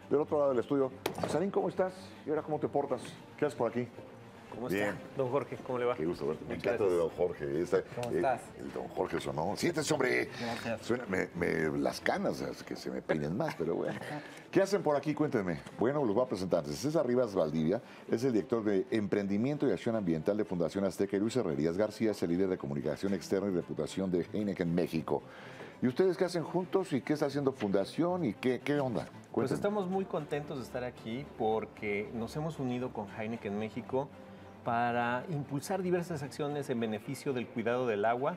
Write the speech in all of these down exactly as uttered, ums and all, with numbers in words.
del otro lado del estudio. Sarín, ¿cómo estás? ¿Y ahora cómo te portas? ¿Qué haces por aquí? ¿Cómo Bien. está, don Jorge? ¿Cómo le va? Qué gusto verte. Me Muchas encanta de gracias. don Jorge. Esta- ¿Cómo eh, estás? El don Jorge sonó. Siéntese, hombre. Gracias. Suena, me, me- las canas, es que se me peinen más, pero bueno. ¿Qué hacen por aquí? Cuéntenme. Bueno, los voy a presentar. César Rivas Valdivia es el director de Emprendimiento y Acción Ambiental de Fundación Azteca, y Luis Herrerías García es el líder de comunicación externa y reputación de Heineken México. ¿Y ustedes qué hacen juntos y qué está haciendo Fundación y qué, qué onda? Pues Cuéntenme. estamos muy contentos de estar aquí porque nos hemos unido con Heineken México para impulsar diversas acciones en beneficio del cuidado del agua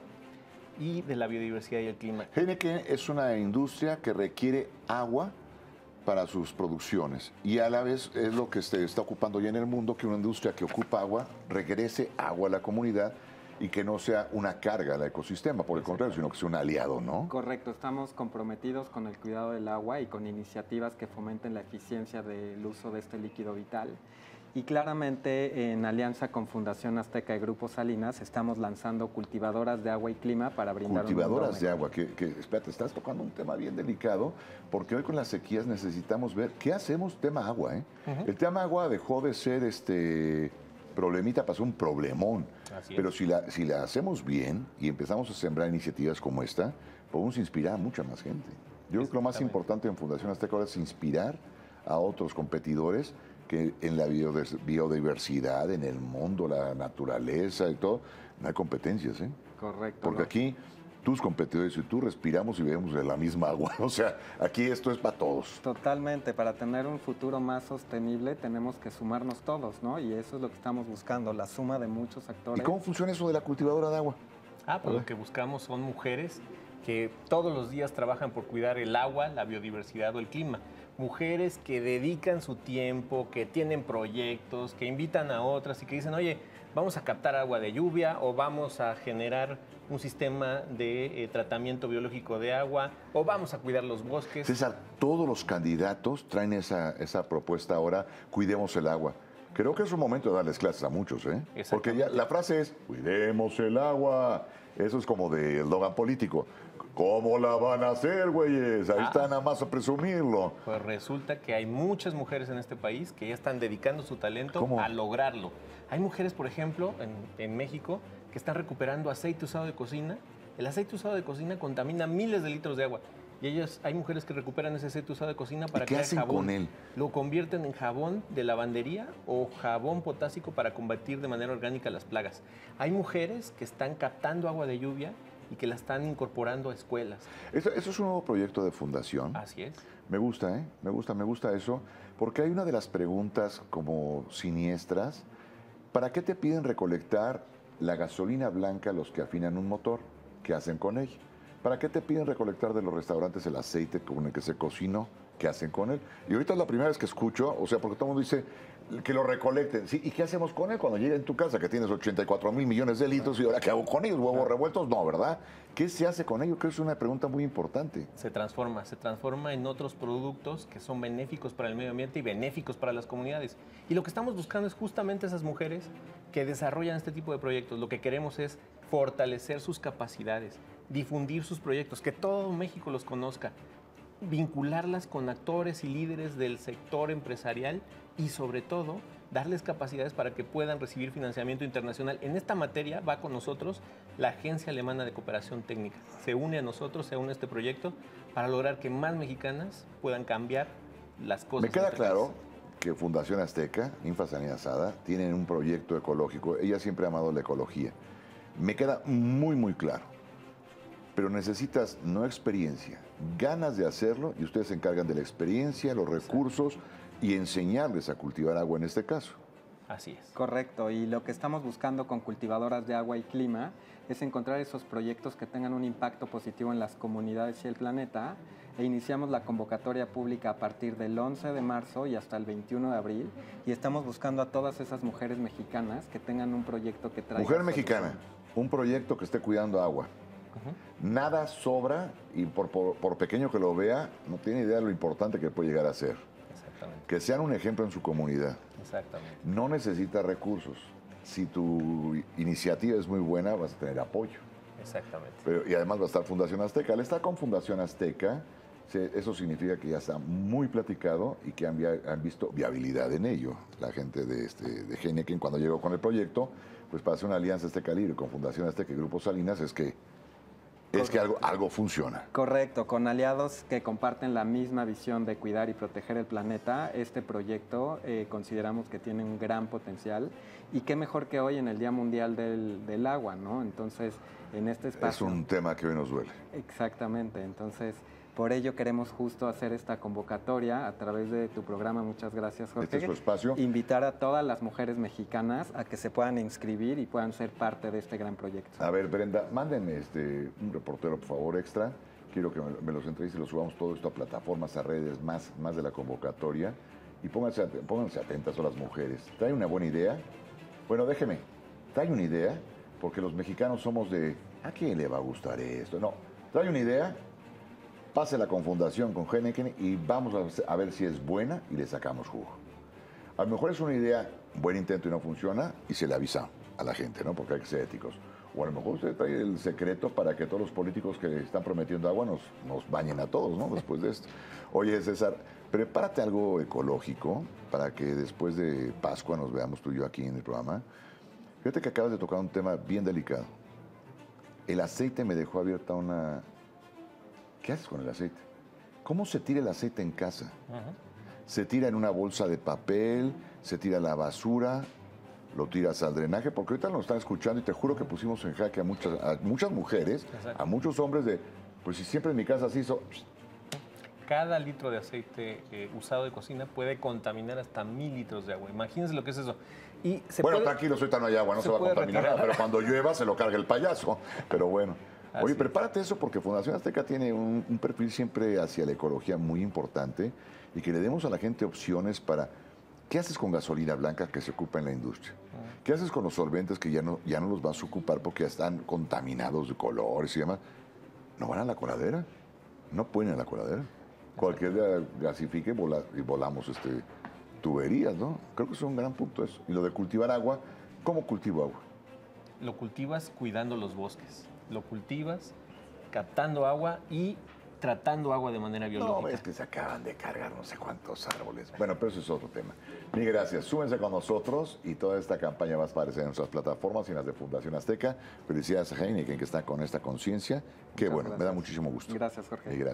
y de la biodiversidad y el clima. Heineken es una industria que requiere agua para sus producciones y a la vez es lo que se está ocupando ya en el mundo, que una industria que ocupa agua regrese agua a la comunidad y que no sea una carga al ecosistema, por el contrario, sino que sea un aliado, ¿no? Correcto, estamos comprometidos con el cuidado del agua y con iniciativas que fomenten la eficiencia del uso de este líquido vital. Y claramente, en alianza con Fundación Azteca y Grupo Salinas, estamos lanzando cultivadoras de agua y clima para brindar Cultivadoras un de mundo agua, que, que espérate, estás tocando un tema bien delicado, porque hoy con las sequías necesitamos ver qué hacemos tema agua, ¿eh? Ujú. El tema agua dejó de ser este problemita, pasó un problemón. Así es. Pero si la, si la hacemos bien y empezamos a sembrar iniciativas como esta, podemos inspirar a mucha más gente. Yo creo que lo más Exactamente. importante en Fundación Azteca ahora es inspirar a otros competidores que en la biodiver- biodiversidad, en el mundo, la naturaleza y todo, no hay competencias, ¿eh? Correcto. Porque ¿no? aquí tus competidores y tú respiramos y bebemos de la misma agua. O sea, aquí esto es para todos. Totalmente, para tener un futuro más sostenible tenemos que sumarnos todos, ¿no? Y eso es lo que estamos buscando, la suma de muchos ¿Y actores. cómo funciona eso de la cultivadora de agua? Ah, pues lo que buscamos son mujeres que todos los días trabajan por cuidar el agua, la biodiversidad o el clima. Mujeres que dedican su tiempo, que tienen proyectos, que invitan a otras y que dicen, oye, vamos a captar agua de lluvia o vamos a generar un sistema de eh, tratamiento biológico de agua o vamos a cuidar los bosques. César, todos los candidatos traen esa, esa propuesta ahora, cuidemos el agua. Creo que es un momento de darles clases a muchos, ¿eh? Porque ya la frase es, cuidemos el agua. Eso es como de eslogan político. ¿Cómo la van a hacer, güeyes? Ahí Ah. está nada más a presumirlo. Pues resulta que hay muchas mujeres en este país que ya están dedicando su talento ¿Cómo? a lograrlo. Hay mujeres, por ejemplo, en, en México, que están recuperando aceite usado de cocina. El aceite usado de cocina contamina miles de litros de agua. Y ellas, hay mujeres que recuperan ese aceite usado de cocina para ¿Y qué crear hacen jabón. con él? Lo convierten en jabón de lavandería o jabón potásico para combatir de manera orgánica las plagas. Hay mujeres que están captando agua de lluvia y que la están incorporando a escuelas. Eso, eso es un nuevo proyecto de fundación. Así es. Me gusta, ¿eh? Me gusta, me gusta eso. Porque hay una de las preguntas como siniestras. ¿Para qué te piden recolectar la gasolina blanca los que afinan un motor? ¿Qué hacen con ella? ¿Para qué te piden recolectar de los restaurantes el aceite con el que se cocinó? ¿Qué hacen con él? Y ahorita es la primera vez que escucho, o sea, porque todo el mundo dice que lo recolecten. Sí, ¿y qué hacemos con él cuando llega en tu casa, que tienes ochenta y cuatro mil millones de litros, y ahora qué hago con ellos? ¿Huevos revueltos? No, ¿verdad? ¿Qué se hace con ellos? Creo que es una pregunta muy importante. Se transforma, se transforma en otros productos que son benéficos para el medio ambiente y benéficos para las comunidades. Y lo que estamos buscando es justamente esas mujeres que desarrollan este tipo de proyectos. Lo que queremos es fortalecer sus capacidades, difundir sus proyectos, que todo México los conozca, vincularlas con actores y líderes del sector empresarial y sobre todo darles capacidades para que puedan recibir financiamiento internacional. En esta materia va con nosotros la Agencia Alemana de Cooperación Técnica. Se une a nosotros, se une a este proyecto para lograr que más mexicanas puedan cambiar las cosas. Me queda en este claro país. que Fundación Azteca, Infa Sanidad Sada, tienen un proyecto ecológico. Ella siempre ha amado la ecología. Me queda muy, muy claro. Pero necesitas no experiencia, ganas de hacerlo, y ustedes se encargan de la experiencia, los recursos y enseñarles a cultivar agua en este caso. Así es. Correcto, y lo que estamos buscando con cultivadoras de agua y clima es encontrar esos proyectos que tengan un impacto positivo en las comunidades y el planeta, e iniciamos la convocatoria pública a partir del once de marzo y hasta el veintiuno de abril, y estamos buscando a todas esas mujeres mexicanas que tengan un proyecto que traiga... Mujer solución. mexicana, un proyecto que esté cuidando agua. Ujú. Nada sobra y por, por, por pequeño que lo vea, no tiene idea de lo importante que puede llegar a ser. Exactamente. Que sean un ejemplo en su comunidad. Exactamente. No necesita recursos. Si tu iniciativa es muy buena, vas a tener apoyo. Exactamente. Pero, y además va a estar Fundación Azteca. Al estar con Fundación Azteca, se- eso significa que ya está muy platicado y que han, via- han visto viabilidad en ello. La gente de, este, de Heineken, cuando llegó con el proyecto, pues para hacer una alianza de este calibre con Fundación Azteca y Grupo Salinas, es que, es que algo, algo funciona. Correcto, con aliados que comparten la misma visión de cuidar y proteger el planeta, este proyecto eh, consideramos que tiene un gran potencial y qué mejor que hoy en el Día Mundial del, del Agua, ¿no? Entonces, en este Es espacio... un tema que hoy nos duele. Exactamente, entonces por ello queremos justo hacer esta convocatoria a través de tu programa. Muchas gracias, Jorge. Este es tu espacio. Invitar a todas las mujeres mexicanas a que se puedan inscribir y puedan ser parte de este gran proyecto. A ver, Brenda, mándenme este, un reportero, por favor, extra. Quiero que me, me los entregues y los subamos todo esto a plataformas, a redes, más, más de la convocatoria. Y pónganse, at- pónganse atentas a las mujeres. ¿Trae una buena idea? Bueno, déjeme. ¿Trae una idea? Porque los mexicanos somos de, ¿a quién le va a gustar esto? No. ¿Trae una idea? Pásela con Fundación, con Heineken y vamos a, a ver si es buena y le sacamos jugo. A lo mejor es una idea, buen intento y no funciona y se le avisa a la gente, ¿no? Porque hay que ser éticos. O a lo mejor usted trae el secreto para que todos los políticos que están prometiendo agua nos, nos bañen a todos, ¿no? Después de esto. Oye, César, prepárate algo ecológico para que después de Pascua nos veamos tú y yo aquí en el programa. Fíjate que acabas de tocar un tema bien delicado. El aceite me dejó abierta una... ¿Qué haces con el aceite? ¿Cómo se tira el aceite en casa? Ajá. Se tira en una bolsa de papel, se tira a la basura, lo tiras al drenaje, porque ahorita nos están escuchando y te juro que pusimos en jaque a muchas, a muchas mujeres, Exacto. a muchos hombres de, pues si siempre en mi casa se hizo, Cada litro de aceite eh, usado de cocina puede contaminar hasta mil litros de agua. Imagínense lo que es eso. Y se bueno, puede- tranquilo, ahorita no hay agua, no se, se va a puede contaminar nada, retirar. pero cuando llueva se lo carga el payaso, pero bueno. Así Oye, es. prepárate eso porque Fundación Azteca tiene un, un perfil siempre hacia la ecología muy importante y que le demos a la gente opciones para, ¿qué haces con gasolina blanca que se ocupa en la industria? ¿Qué haces con los solventes que ya no, ya no los vas a ocupar porque ya están contaminados de colores y demás? ¿No van a la coladera? No pueden ir a la coladera. Cualquier día gasifique vola- y volamos este, tuberías, ¿no? Creo que es un gran punto eso. Y lo de cultivar agua, ¿cómo cultivo agua? Lo cultivas cuidando los bosques. Lo cultivas captando agua y tratando agua de manera biológica. No, es que se acaban de cargar no sé cuántos árboles. Bueno, pero eso es otro tema. Mil gracias. Súmense con nosotros y toda esta campaña va a aparecer en nuestras plataformas y en las de Fundación Azteca. Felicidades a Heineken que está con esta conciencia. Qué Muchas bueno, me da gracias. muchísimo gusto. Gracias, Jorge. Y gracias.